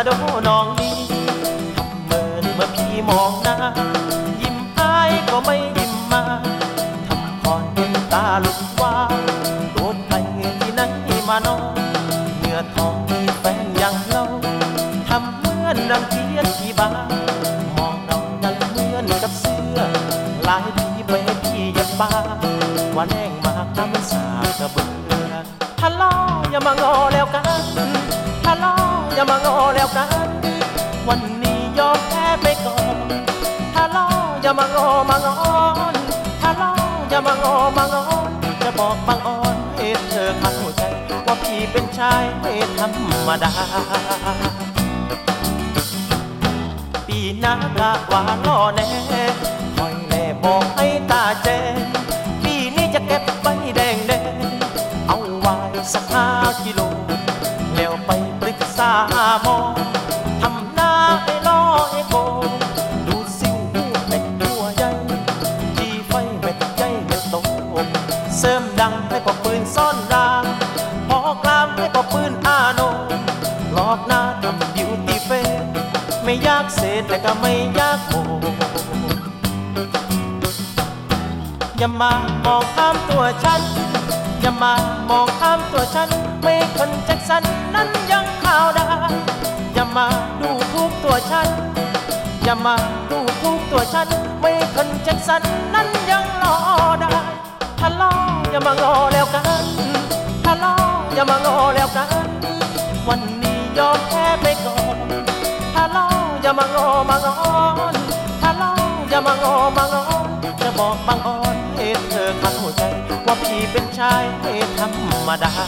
โดน้องนี้ทำเมินเมื่อพี่มองหน้ายิ้มอายก็ไม่ยิ้มมาทำคอนเป็นตาลุกว่าโดนใครที่ไหนมานอนเนื้อทองมีแฟนยังเล่าทำเหมือนรังเกียจที่บ้ามองเรานั้นเหมือนกับเสื้อลายที่ไปให้พี่ยับบ้าว่าแรงมากน้ำมันสาบกระเบือฮัลโหลอย่ามางอแล้วกันฮัลโหลอย่ามางอแล้วกันวันนี้ยอมแพ้ไปก่อนฮัลโหลอย่ามางอมางอนฮัลโหลอย่ามางอมางอนจะบอกบางอ่อนให้เธอเข้าใจว่าพี่เป็นชายไม่ธรรมดาปีหน้ากะว่าล่อแน่คอยแน่บอกให้ตาแจ้งปีนี้จะเก็บใบแดงแดงเอาไว้สัก5 กิโลแล้วไปปรึกษาหมอทำหน้าให้ล้อให้โกดูสิวหูเม็ดหัวใหญ่จีไฟเม็ดใหญ่เม็ดโตเสริมดังให้พอปืนซ่อนรางพอกลามให้พอปืนอาโนหลอกหน้าทำบิวตี้เฟสไม่อยากเสร็จแต่ก็ไม่อยากโหอย่ามามองข้ามตัวฉันอย่ามามองข้ามตัวฉันไม่คนแจ็คสันนั้นยังข่าวได้อย่ามาดูถูกตัวฉันอย่ามาดูถูกตัวฉันไม่คนแจ็คสันนั้นยังรอได้ฮัลโหลอย่ามางอแล้วกันฮัลโหลอย่ามางอแล้วกันวันนี้ยอมแพ้ไปก่อนฮัลโหลอย่ามางอมางอนฮัลโหลอย่ามางอมางอนจะบอกบางอ่อนให้เธอเข้าใจว่าพี่เป็นชายไม่ธรรมดา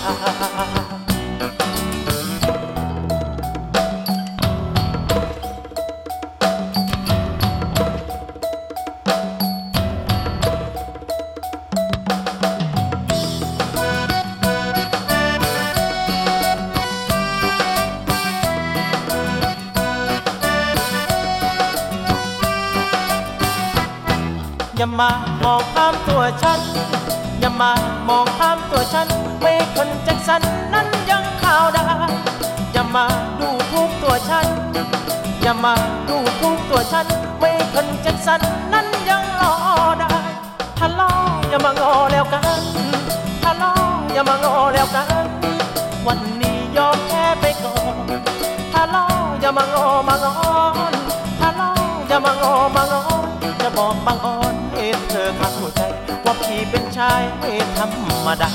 อย่ามามองข้ามตัวฉันอย่ามามองข้ามตัวฉันไม่คนแจ็คสันนั้นยังข่าวได้อย่ามาดูถูกตัวฉันอย่ามาดูถูกตัวฉันไม่คนแจ็คสันนั้นยังรอได้ฮัลโหลอย่ามางอแล้วกันฮัลโหลอย่ามางอแล้วกันวันนี้ยอมแพ้ไปก่อนฮัลโหลอย่ามางอมางอนฮัลโหลอย่ามางอมางอนจะบอกบางอ่อนให้เธอเข้าใจว่าพี่เป็นชายไม่ธรรมดา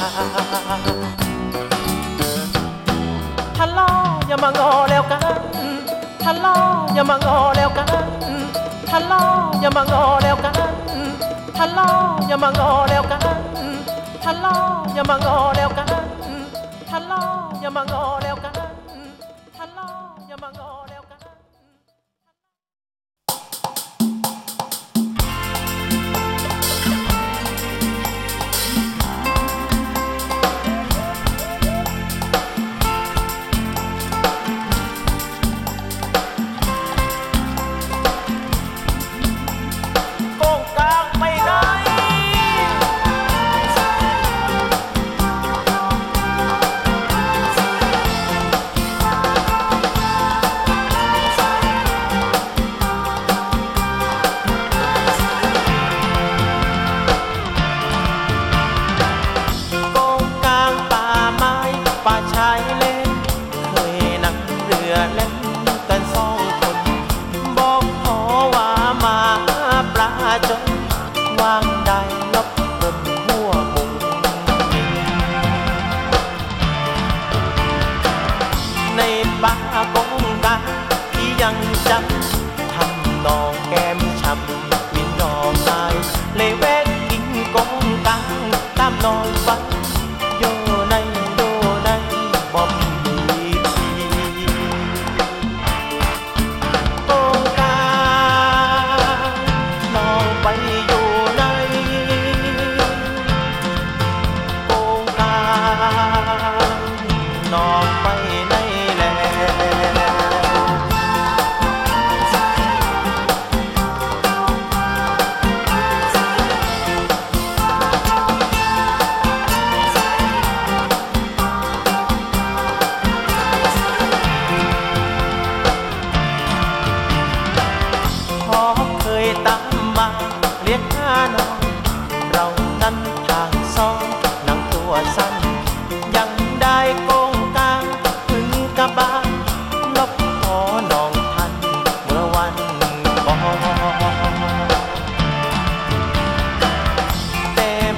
ฮัลโหลอย่ามางอแล้วกันฮัลโหลอย่ามางอแล้วกันฮัลโหลอย่ามางอแล้วกันฮัลโหลอย่ามางอแล้วกันฮัลโหลอย่ามางอแล้วกันฮัลโหลอย่ามางอแล้วกันฮัลโหลอย่ามางอแล้วกันไปอยู่ใน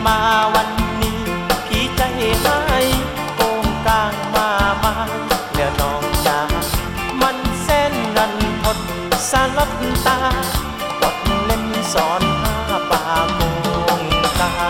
มาวันนี้พี่ใจให้โกงกลางมาแล้วน้องจ๋ามันเส้นรันทดสลับตาวัดเล่นสอนหาป่าโกงกลาง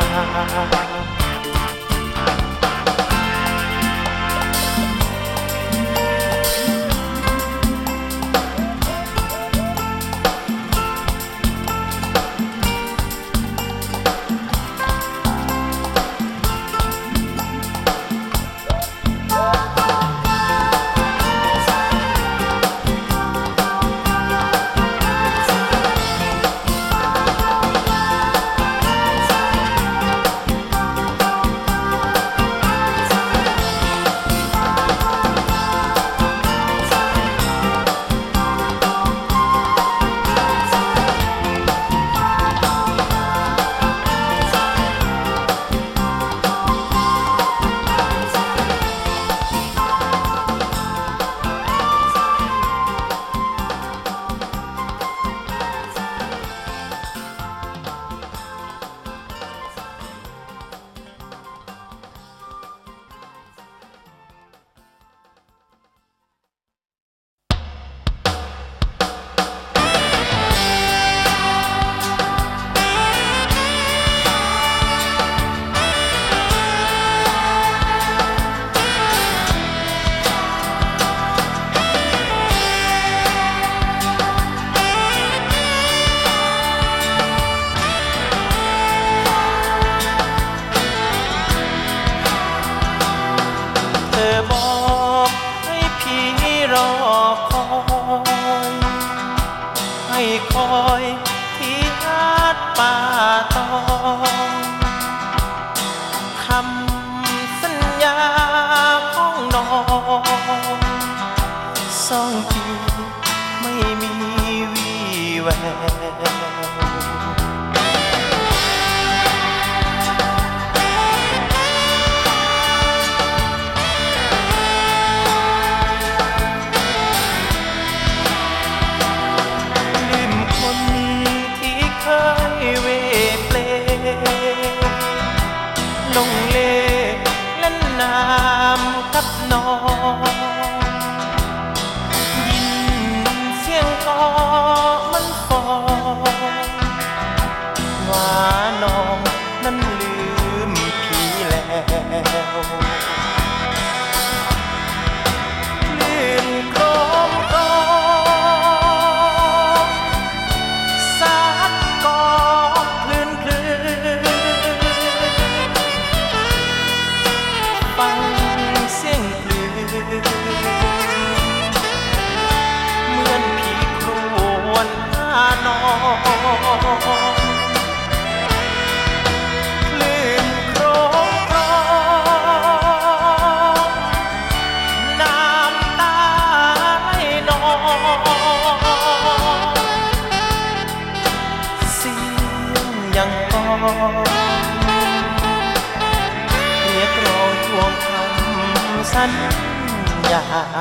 สัญญา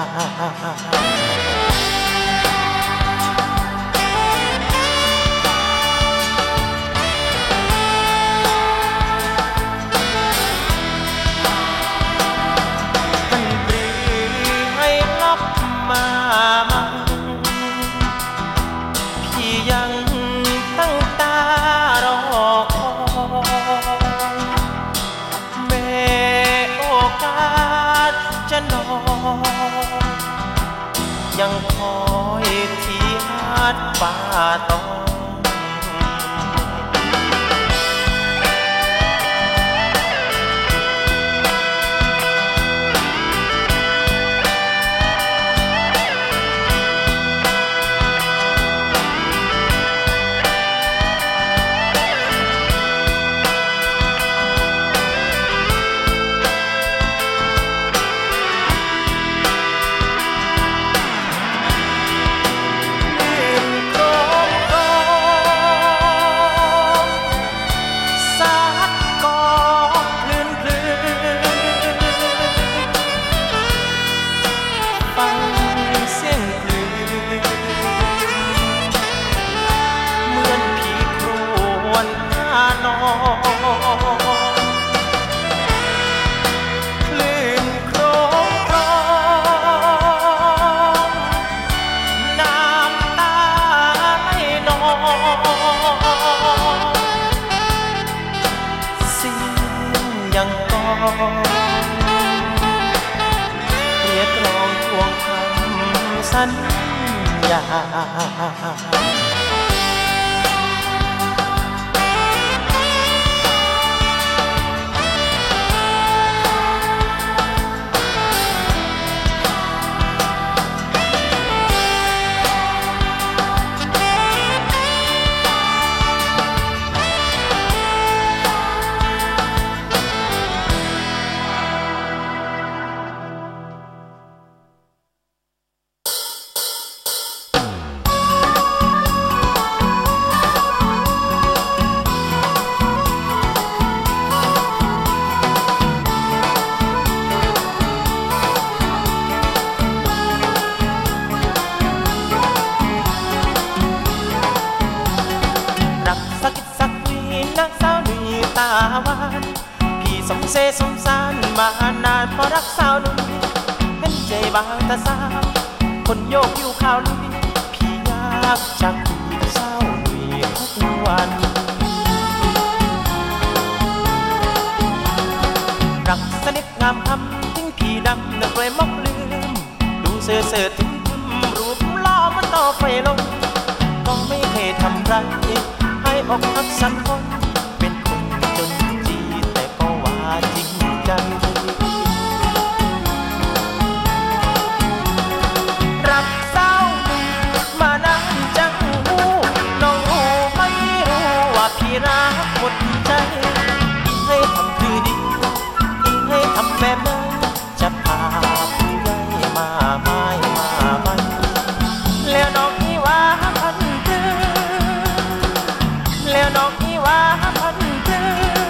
มันปรีให้ลับมาพี่ยังตั้งตารอคอยแม่โอกาสจะนอนยังคอยที่หาดป่าตองลืมโครงเรียกร้องทวงคำสัญญาพี่สมเสสมสารมานานเพราะรักสาวนุ่มเห็นใจบางตาสาวคนโยกอยู่ข่าวลุยพี่อยากจักพี่เศร้าลุยทุกวันรักสนิทงามคำทิ้งพี่ดำนักเลยมกลืมดูเสื่อเสื่อถึงรูปล้อมันต่อไฟลงก็ไม่เคยทำไรให้อกหักสันคนเป็นคนจนจีแต่ก็ว่าจริงจังรักเศร้ามานานจังหูน้องรู้ไม่รู้ว่าพี่รักหมดใจให้ทำคือดีให้ทำแบบนั้นจะพาผู้ใหญ่มาไม่แล้วน้องนี่ว่าพันเธอแล้วน้องนี่ว่าพันเธอ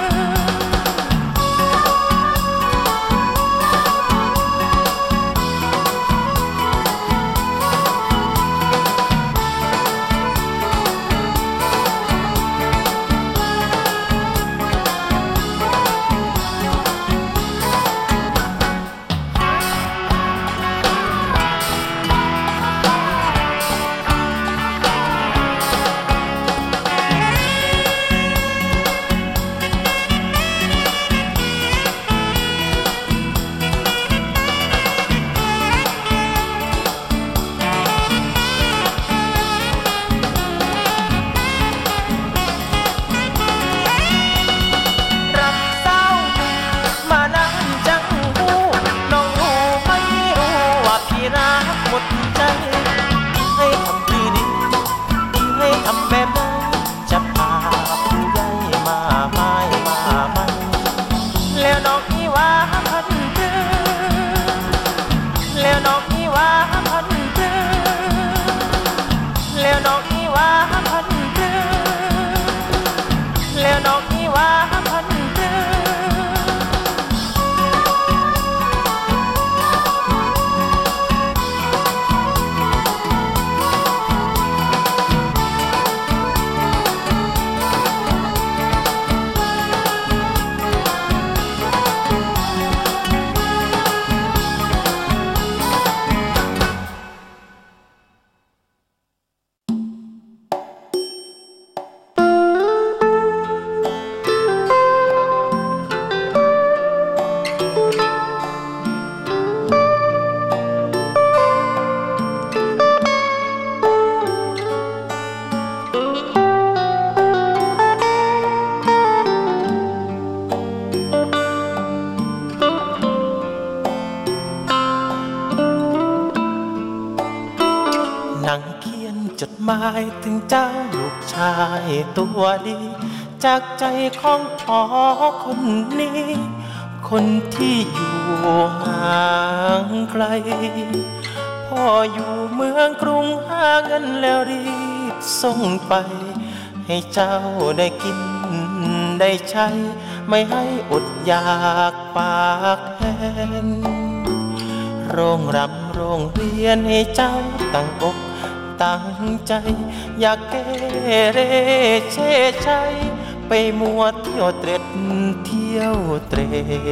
จดหมายถึงเจ้าลูกชายตัวดีจากใจของพ่อคนนี้คนที่อยู่ห่างไกลพ่ออยู่เมืองกรุงหาเงินแล้วรีบส่งไปให้เจ้าได้กินได้ใช้ไม่ให้อดอยากปากแห้งโรงรำโรงเรียนให้เจ้าตั้งอกตั้งใจอยากเกเรเช่ชัยไปมัวเที่ยวเตร็ดเที่ยวเตร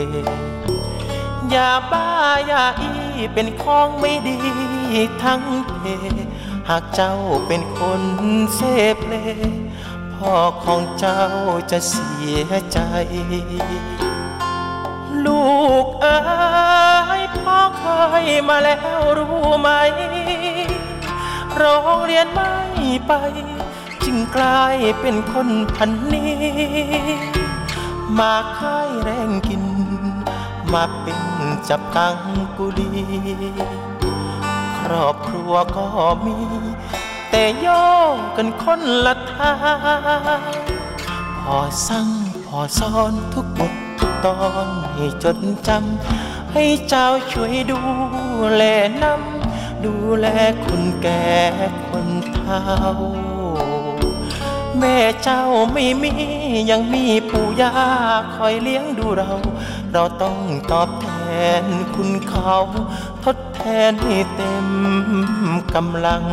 อย่าบ้าอย่าอีเป็นของไม่ดีทั้งเพหากเจ้าเป็นคนเสพเลพ่อของเจ้าจะเสียใจลูกเอ๋ยพ่อเคยมาแล้วรู้ไหมโรงเรียนไม่ไปจึงกลายเป็นคนพันนี้มาค่ายแรงกินมาเป็นจับกังกุลีครอบครัวก็มีแต่โยกกันคนละทางพ่อสั่งพ่อสอนทุกบททุกตอนให้จดจำให้เจ้าช่วยดูแลนำดูแลคนแก่คนเฒ่าแม่เจ้าไม่มียังมีปู่ย่าคอยเลี้ยงดูเราต้องตอบแทนคุณเขาทดแทนให้เต็มกำลัง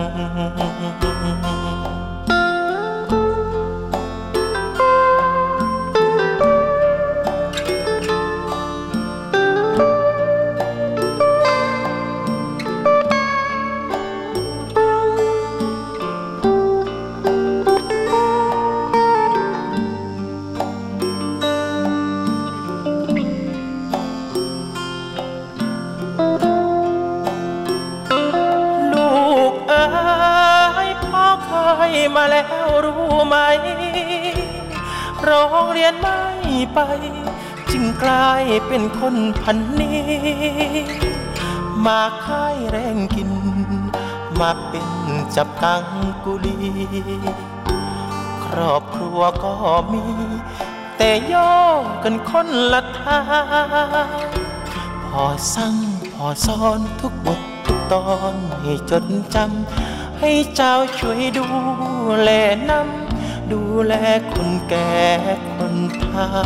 มาแล้วรู้ไหมโรงเรียนไม่ไปจึงกลายเป็นคนพันนี้มาค่ายแรงกินมาเป็นจับกังกุลีครอบครัวก็มีแต่โยกกันคนละทางพ่อสั่งพ่อสอนทุกบททุกตอนให้จดจำให้เจ้าช่วยดูแลนำดูแลคนแก่คนเฒ่า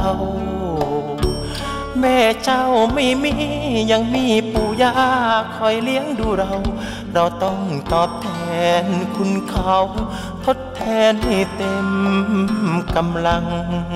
แม่เจ้าไม่มียังมีปู่ย่าคอยเลี้ยงดูเราต้องตอบแทนคุณเขาทดแทนให้เต็มกำลัง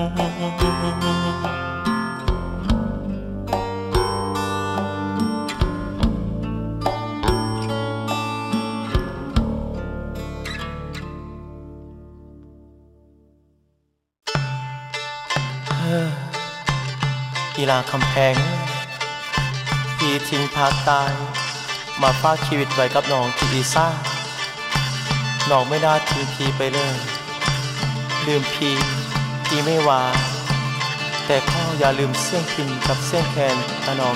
กีฬาคำแพงพี่ทิ้งภาคตายมาฝากชีวิตไว้กับน้องที่อีซ่าน้องไม่ได้ทิ้งพี่ไปเลยลืมพี่ไม่ว่าแต่ข้ออย่าลืมเสียงพินกับเสียงแคนตาน้อง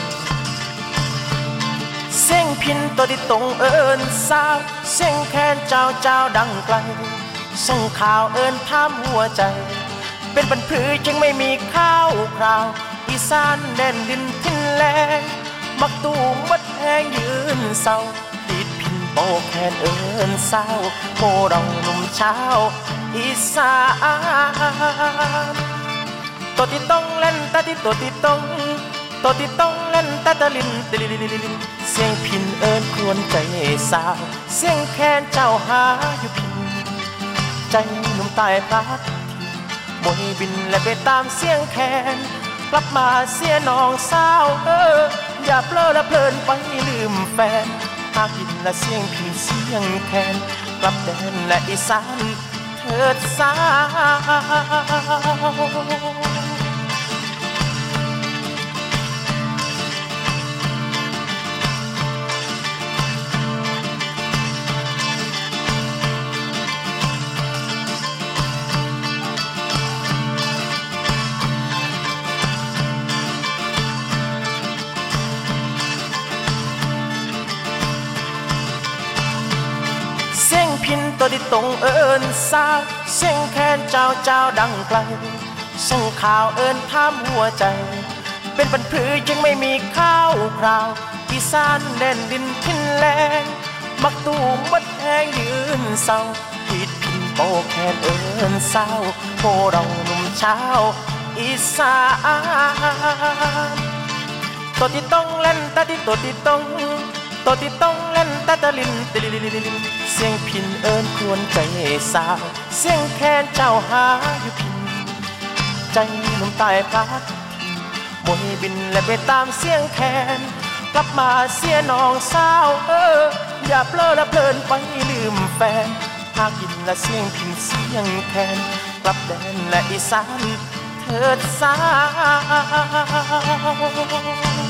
เสียงพินตัวที่ตรงเอิญสาวเสียงแคนเจ้าดังไกลส่งข่าวเอิญถามหัวใจเป็นบรรพือจึงไม่มีข้าวคราวอีสานแดนดินทินแลงมักตู้มัดแหงยืนเศร้าติดพินโบแคนเอิญเศร้าโมเราหนุ่มเช้าอีสานตัวที่ต้องเล่นตาที่ตัวที่ต้องเล่นตาตะลินตะลินเสียงพินเอิญควรใจสาวเสียงแคนเจ้าหาอยู่พินใจหนุ่มตายพลัดมวยบินและไปตามเสียงแคนกลับมาเสียน้องสาวอย่าเพลิดและเพลินไปลืมแฟนหากยินและเสียงพินเสียงแคนกลับแดนและอีสานเถิดสาวพินตัวที่ตรงเอิญสาวเสียงแคนเจ้าดังไกลส่งข่าวเอิญถามหัวใจเป็นบรรพือจึงไม่มีข้าวคราวอีสานแดนดินทินแลงมักตู้มัดแหงยืนเศร้าผิดพินโบแคนเอิญสาวโมเราหนุ่มเช้าอีสานตัวที่ต้องเล่นตาที่ตัวที่ต้องเล่นตาตะลินตะลินเสียงพินเอิญควรใจสาวเสียงแคนเจ้าหาอยู่พินใจหนุ่มตายพลัดมวยบินและไปตามเสียงแคนกลับมาเสียน้องสาวอย่าเพลิดและเพลินไปลืมแฟนหากยินและเสียงพินเสียงแคนกลับแดนและอีสานเถิถิดสาว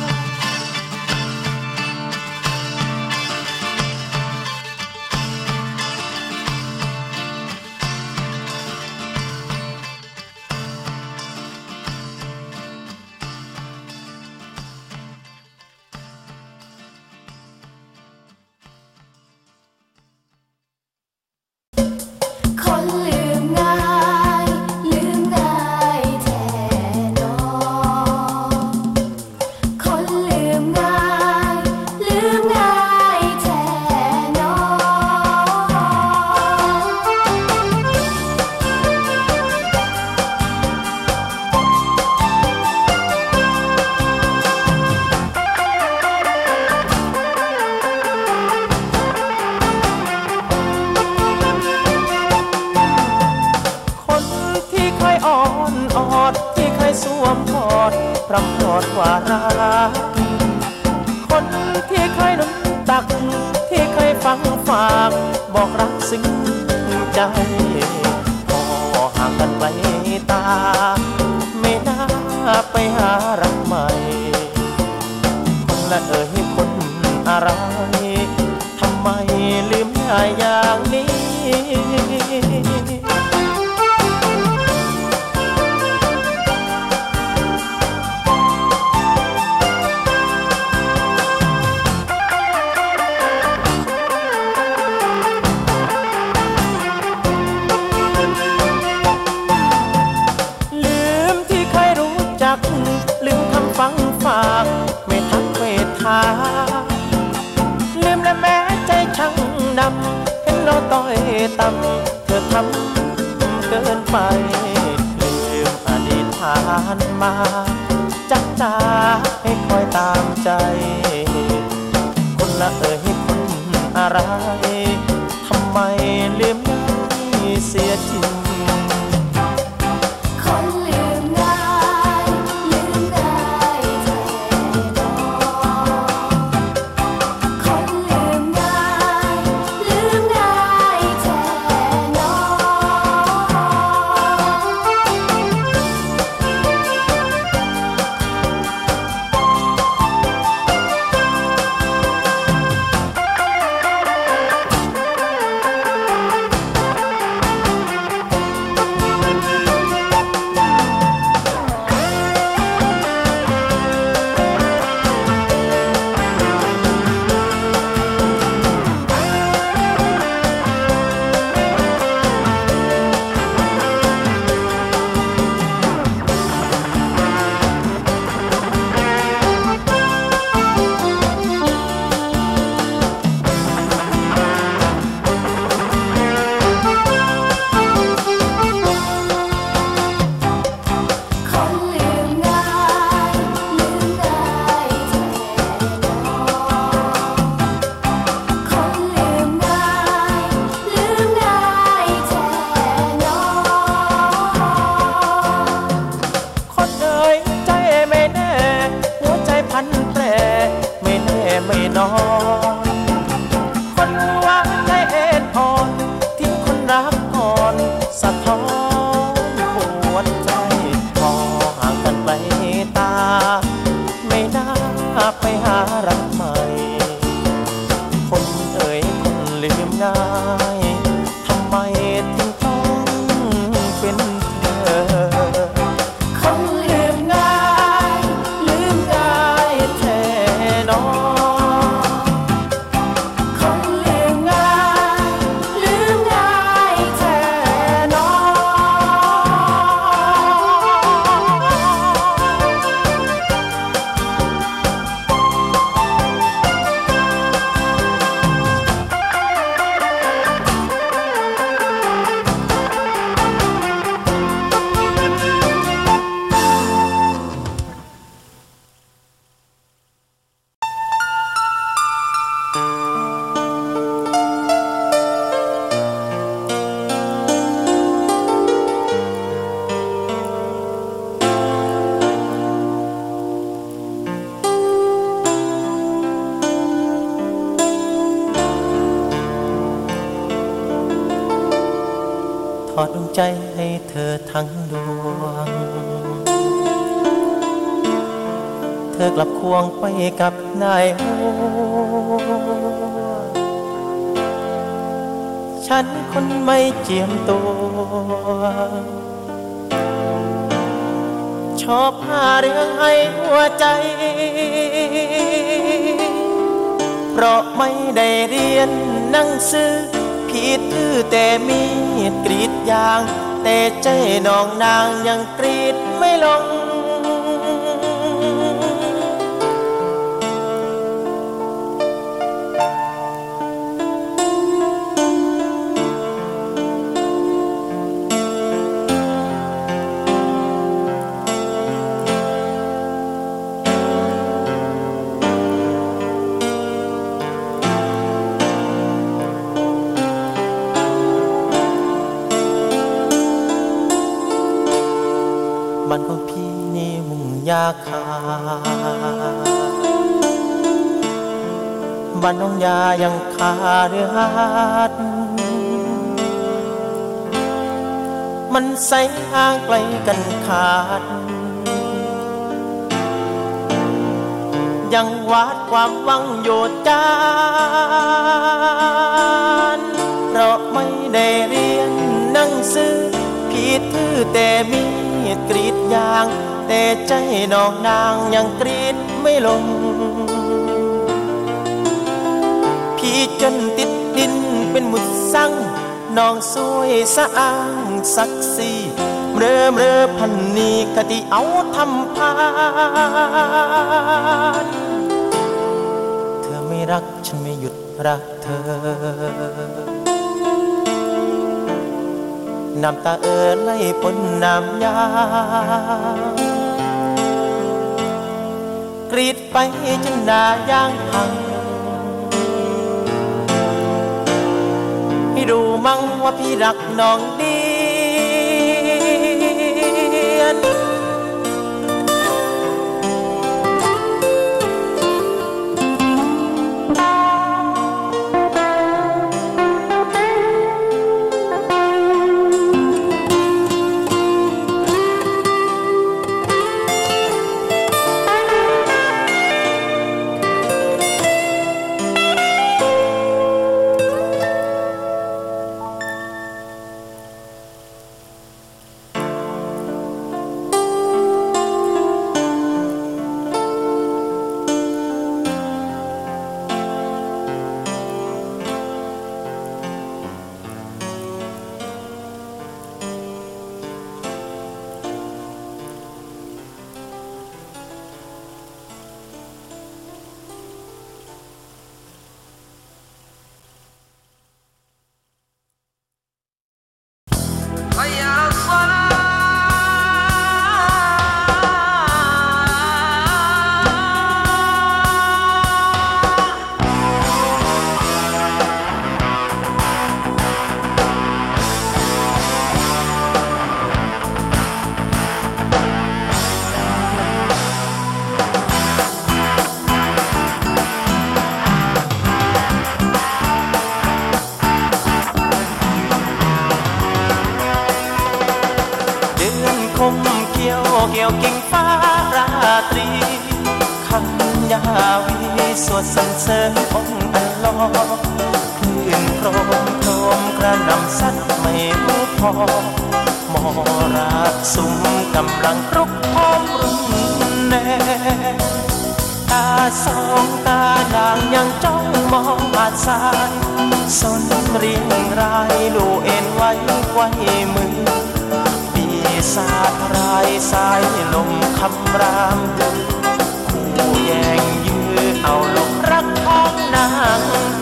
พร่ำพรอดว่ารักคนที่เคยน้ำตักที่เคยฟังฝากบอกรักซึ้งใจพอห่างกันไปตาไม่น่าไปหารักใหม่คนละคนอะไรทำไมลืมได้อย่างนี้ฟังฝากไม่ทักไม่ทาลืมและแม้ใจช่างดำเห็นเราต้อยต่ำเธอทำเกินไปลืมอดีตผ่านมาจักจ้าให้คอยตามใจคนละคนอะไรทำไมลืมได้เสียจริงไม่นอนคนวางใจเอ็นอ่อนทิ้งคนรักอ่อนสะท้อนปวดใจพอห่างกันไปตาไม่น่าไปหารักใหม่คนคนลืมง่ายทำไมถึงต้องเป็นเธอคนลืมง่ายแท้น้องทอดดวงใจให้เธอทั้งดวงอกลับควงไปกับนายหัวฉันคนไม่เจียมตัวชอบหาเรื่องให้หัวใจเพราะไม่ได้เรียนหนังสือผิดถือแต่มีดกรีดยางแต่ใจน้องนางยังกรีดไม่ลงบ้านของพี่นี่มุ่งยาคาบ้านน้องยายังขาเรือหาดมันใสห่างไกลกันขาดยังวาดความหวังโยดจานเพราะไม่ได้เรียนหนังสือผิดถือแต่มีกรีดยางแต่ใจน้องนางยังกรีดไม่ลงพี่จนติดดินเป็นหมุดสั่งน้องสวยสะอ้างสักสีเร่อพันนีคติเอาทำพานเธอไม่รักฉันไม่หยุดรักเธอน้ำตาไหลปนน้ำยากรีดไปจนหน้ายางพังให้ดูมั่งว่าพี่รักน้องดีเกี่ยวกิ่งฟ้าราตรีคำยาวีสวดสรรเสริญองค์อัลลอฮ์คลื่นโครมโครมกระหน่ำซัดไม่รู้พอมราสุมกำลังรุกโหมรุนแรงตาสองตานางยังจ้องมองหาดทรายสนเรียงรายลูเอ็นไว้มือสาดรายสายลมคำรามคู่แย่งยื้อเอาลมรักของนางไป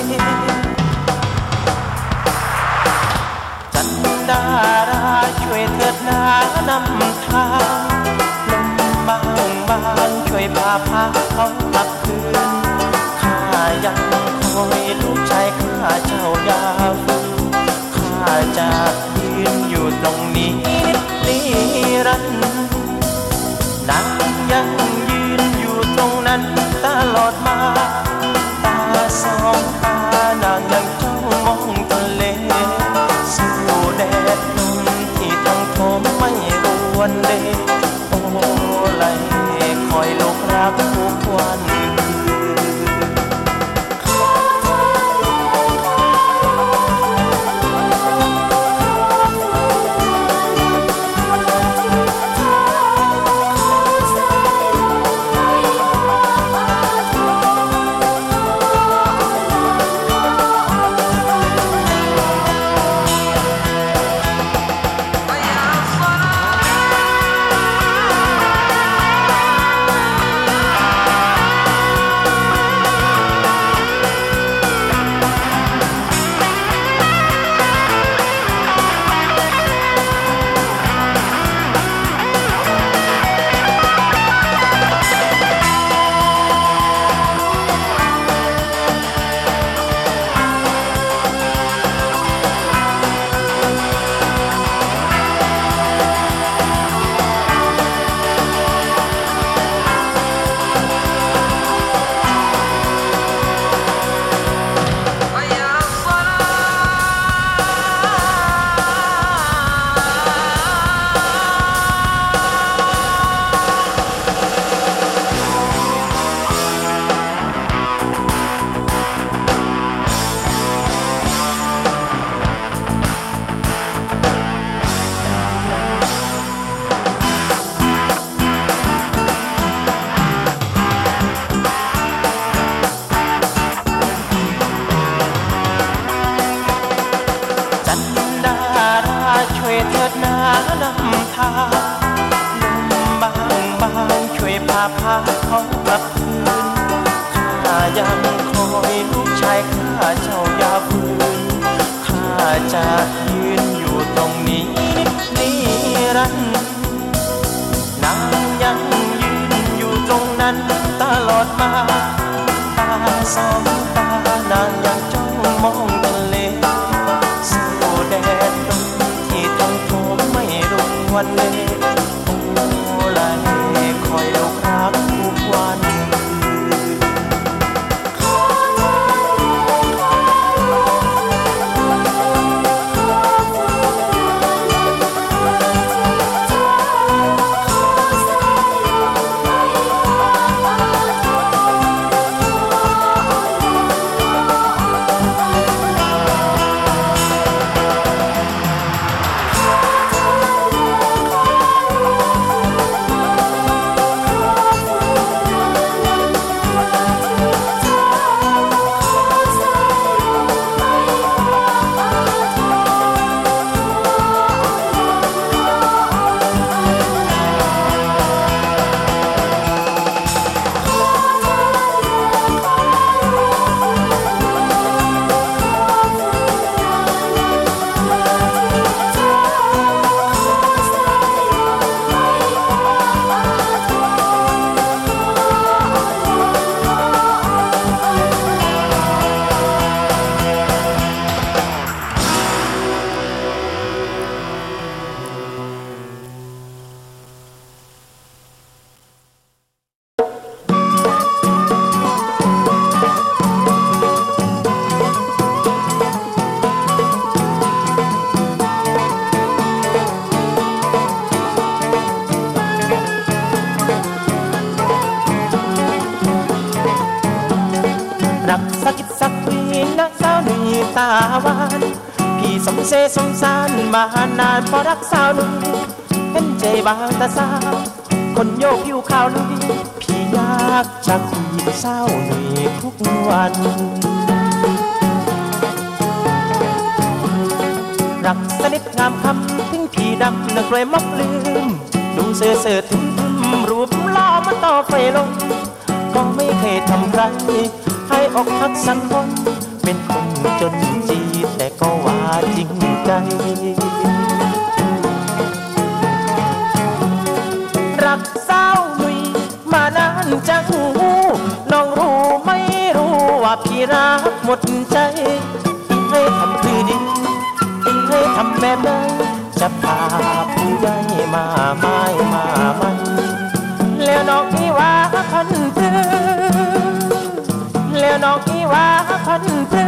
จันดาราช่วยเถิดนานำทางลมบางช่วยพาเขากลับคืนข้ายังคอยลูกชายข้าเจ้ายาฝืนข้าจะยืนอยู่ตรงนี้นิรันดร์นางยังยืนอยู่ตรงนั้นตลอดมาตาสองตานางยังจ้องมองทะเลสู้แดดลมที่ทั้งโถมไม่รวนเดโอ้ไหลคอยลูกรักพาเขากลับคืนข้ายังคอยลูกชายข้าเจ้าอย่าฝืนข้าจะยืนอยู่ตรงนี้นิรันดร์นางยังยืนอยู่ตรงนั้นตลอดมาตาสองตานางยังจ้องมองทะเลสู้แดดลมที่ทั้งโถมไม่รู้วันเลยโอ้ไหลคอยลูกรักทุกวันรักสักกิดสักวีนักสาวหนุ่ยตาหวานพี่สมเสสมสารมานานเพราะรักสาวหนุ่ยเห็นใจบางตาสาวคนโยกผิวขาวลุยพี่อยากจะคุยกับสาวหนุ่ยทุกวันรักสนิทงามคำถึงพี่ดำนักเลยมักลืมดูเสื่อเสื่อทุ่มรูปล้อมาต่อไฟลงก็ไม่เคยทำใครให้อกหักสักคนเป็นคนจนจีแต่ก็ว่าจริงใจรักสาวหนุ่ยมานานจังหูน้องรู้ไม่รู้ว่าพี่รักหมดใจให้ทำคือดีให้ทำแบบไหนจะพาผู้ใหญ่มาไม่มามันแล้วน้องนี่ว่าพันเพื่อแล้วน้องอีว่าพันเพื่อ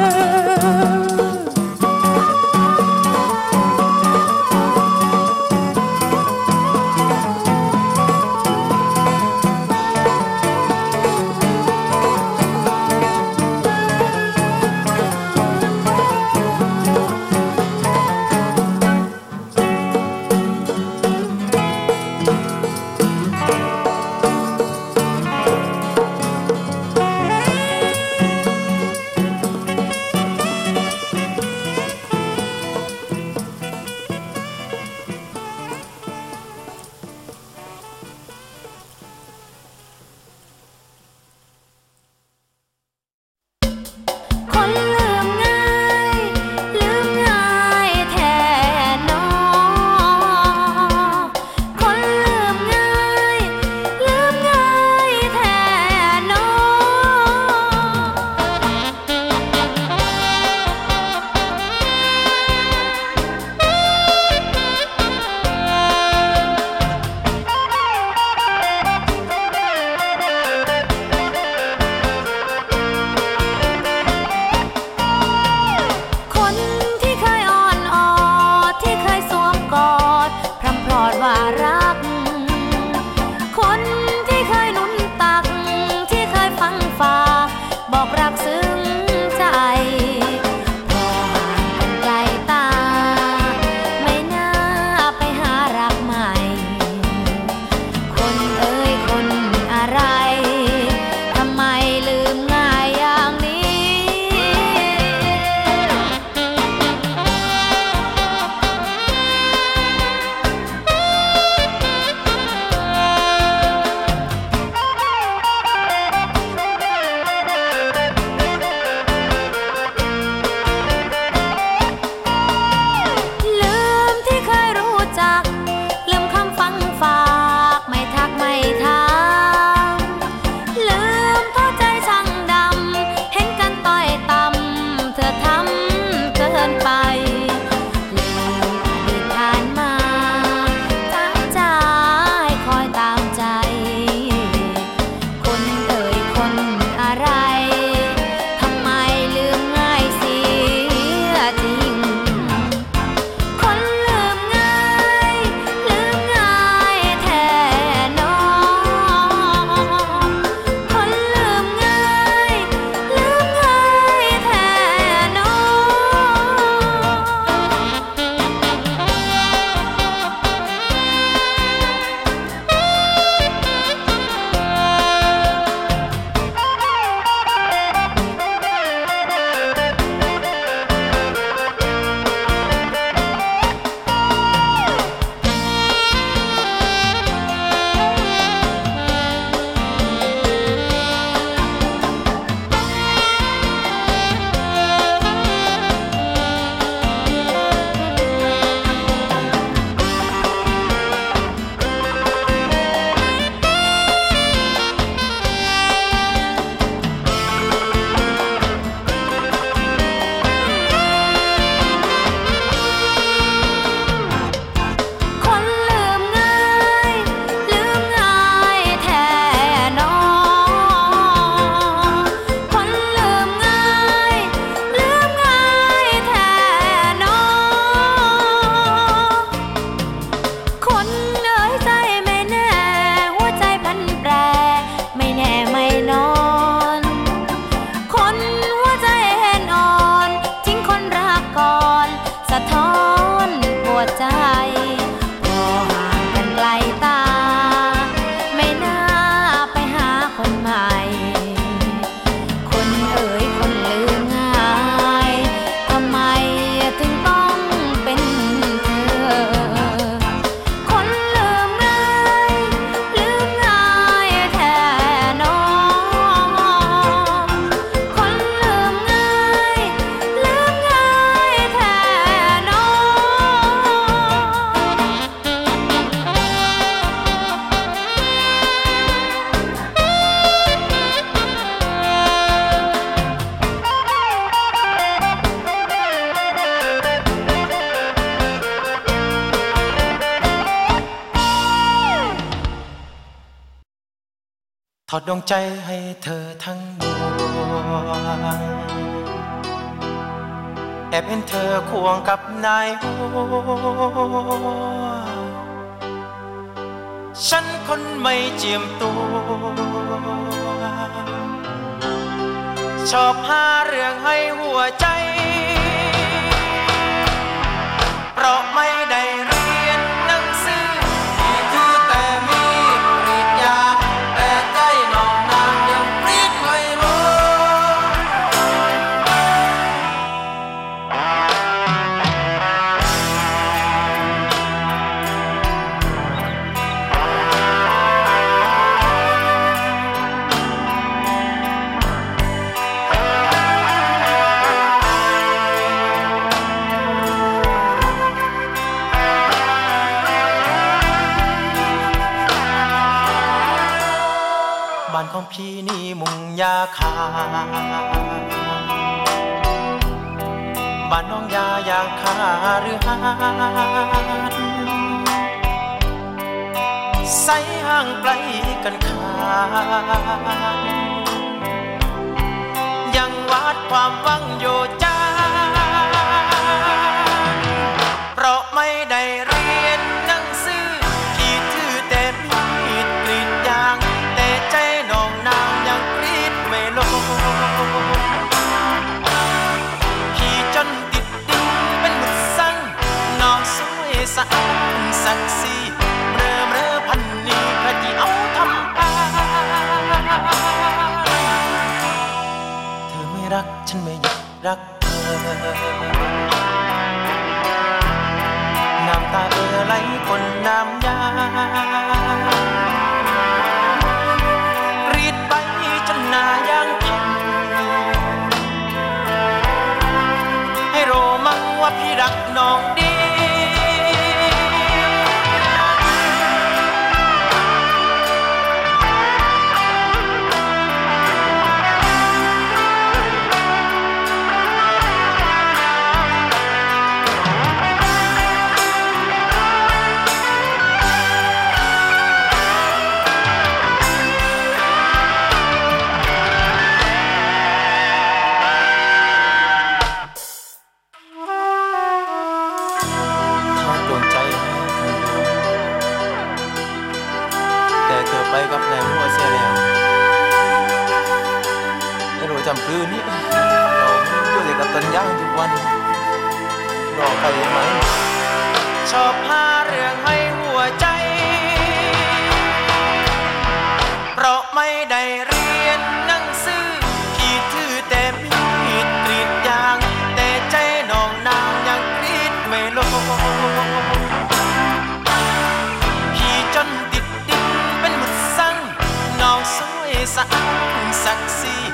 ทอดดวงใจให้เธอทั้งดวงแอบเห็นเธอควงกับนายหัวฉันคนไม่เจียมตัวชอบหาเรื่องให้หัวใจเพราะไม่ได้เรียนหนังสือที่ถือแต่มีปริญญาแต่ใจน้องนางยังปรีดไม่รู้บ้านของพี่นี่มุงยาคาบ้านน้องยาอย่างคาหรือหาดใส่ห่างไกลกันขาดยังวาดความหวังอยู่จ้าเพราะไม่ได้เรียนหนังสือพี่ถือแต่มีดกรีดยางแต่ใจน้องนางยังกรีดไม่ลงพี่จนติดดินเป็นหมุดสั่งน้องสวยสะอาดสักสีเร่อพันนี้พระที่เอาทำอาเธอไม่รักฉันไม่อยากรักเธอน้ำตาไหลคนน้ำยากรีดไปจนหน้ายางพังให้รู้มั่งว่าพี่รักน้องดีไปกับนายหัวเสียแล้วไม่รู้จำคืนนี้เราอยู่แต่กับต้นย่างทุกวันรอไปไหมชอบหาเรื่องให้หัวใจเพราะไม่ได้เรียนหนังสือพี่ถือแต่มีดกรีดยางแต่ใจน้องนางยังกรีดไม่ลงพี่จนติดดินเป็นหมุดสั่งน้องสวยสะอาดสักสี